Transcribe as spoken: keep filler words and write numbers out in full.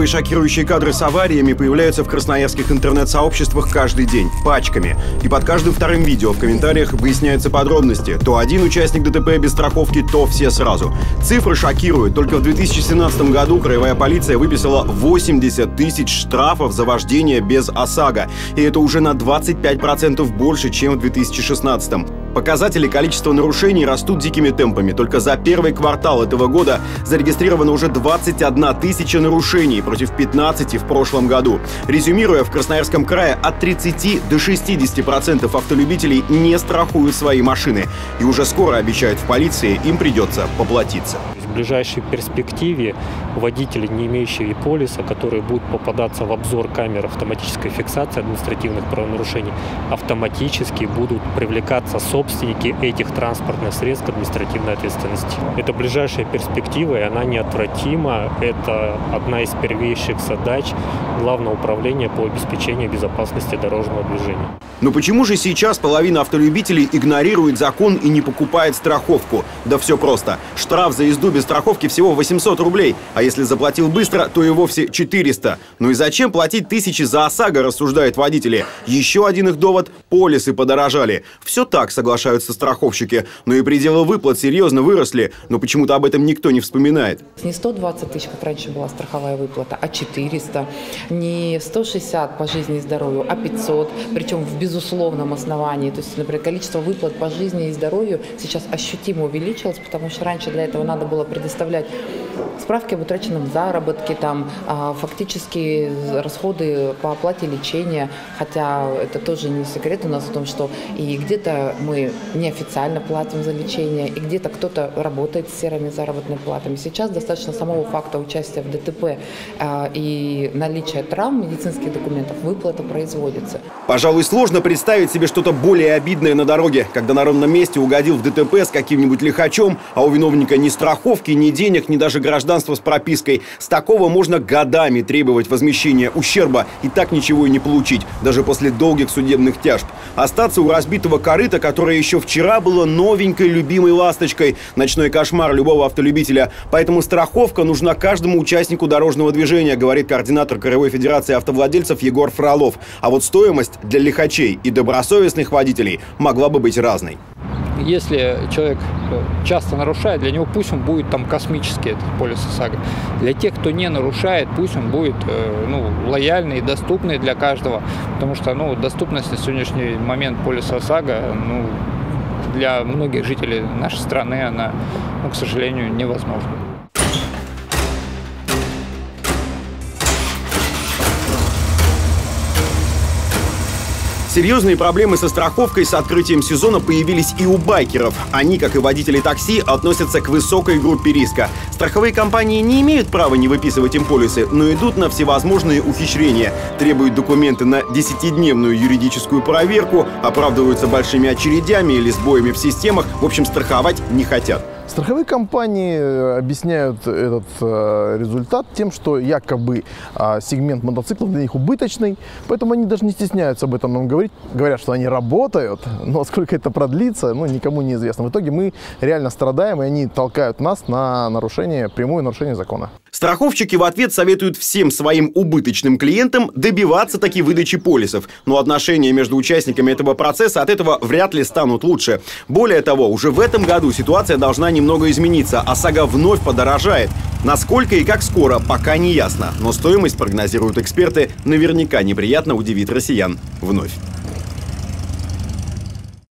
шокирующие кадры с авариями появляются в красноярских интернет-сообществах каждый день, пачками. И под каждым вторым видео в комментариях выясняются подробности. То один участник ДТП без страховки, то все сразу. Цифры шокируют. Только в две тысячи семнадцатом году краевая полиция выписала восемьдесят тысяч штрафов за вождение без ОСАГО. И это уже на двадцать пять процентов больше, чем в две тысячи шестнадцатом. Показатели количества нарушений растут дикими темпами. Только за первый квартал этого года зарегистрировано уже двадцать одна тысяча нарушений против пятнадцати в прошлом году. Резюмируя, в Красноярском крае от тридцати до шестидесяти процентов автолюбителей не страхуют свои машины. И уже скоро, обещают в полиции, им придется поплатиться. В ближайшей перспективе водители, не имеющие полиса, которые будут попадаться в обзор камер автоматической фиксации административных правонарушений, автоматически будут привлекаться собственники этих транспортных средств к административной ответственности. Это ближайшая перспектива, и она неотвратима. Это одна из первейших задач Главного управления по обеспечению безопасности дорожного движения. Но почему же сейчас половина автолюбителей игнорирует закон и не покупает страховку? Да все просто. Штраф за езду без страховки всего восемьсот рублей, а если заплатил быстро, то и вовсе четыреста. Ну и зачем платить тысячи за ОСАГО, рассуждают водители. Еще один их довод – полисы подорожали. Все так, соглашаются страховщики. Но и пределы выплат серьезно выросли, но почему-то об этом никто не вспоминает. Не сто двадцать тысяч, как раньше была страховая выплата, а четыреста. Не сто шестьдесят по жизни и здоровью, а пятьсот. Причем в безусловном основании. То есть, например, количество выплат по жизни и здоровью сейчас ощутимо увеличилось, потому что раньше для этого надо было предоставлять справки об утраченном заработке, там, фактически расходы по оплате лечения. Хотя это тоже не секрет у нас о том, что и где-то мы неофициально платим за лечение, и где-то кто-то работает с серыми заработными платами. Сейчас достаточно самого факта участия в ДТП и наличия травм, медицинских документов, выплата производится. Пожалуй, сложно представить себе что-то более обидное на дороге, когда на ровном месте угодил в ДТП с каким-нибудь лихачом, а у виновника ни страховки, ни денег, ни даже гражданства с пропиской. С такого можно годами требовать возмещения ущерба и так ничего и не получить, даже после долгих судебных тяжб. Остаться у разбитого корыта, которое еще вчера было новенькой любимой ласточкой. Ночной кошмар любого автолюбителя. Поэтому страховка нужна каждому участнику дорожного движения, говорит координатор Краевой федерации автовладельцев Егор Фролов. А вот стоимость для лихачей и добросовестных водителей могла бы быть разной. Если человек часто нарушает, для него пусть он будет там космический, этот полис ОСАГО. Для тех, кто не нарушает, пусть он будет ну, лояльный и доступный для каждого. Потому что ну, доступность на сегодняшний момент полиса ОСАГО ну, для многих жителей нашей страны, она, ну, к сожалению, невозможна. Серьезные проблемы со страховкой с открытием сезона появились и у байкеров. Они, как и водители такси, относятся к высокой группе риска. Страховые компании не имеют права не выписывать им полисы, но идут на всевозможные ухищрения. Требуют документы на десятидневную юридическую проверку, оправдываются большими очередями или сбоями в системах. В общем, страховать не хотят. Страховые компании объясняют этот э, результат тем, что якобы э, сегмент мотоциклов для них убыточный, поэтому они даже не стесняются об этом нам говорить. Говорят, что они работают, но сколько это продлится, ну, никому не известно. В итоге мы реально страдаем, и они толкают нас на нарушение, прямое нарушение закона. Страховщики в ответ советуют всем своим убыточным клиентам добиваться таки выдачи полисов. Но отношения между участниками этого процесса от этого вряд ли станут лучше. Более того, уже в этом году ситуация должна немного измениться. ОСАГО вновь подорожает. Насколько и как скоро, пока не ясно. Но стоимость, прогнозируют эксперты, наверняка неприятно удивит россиян вновь.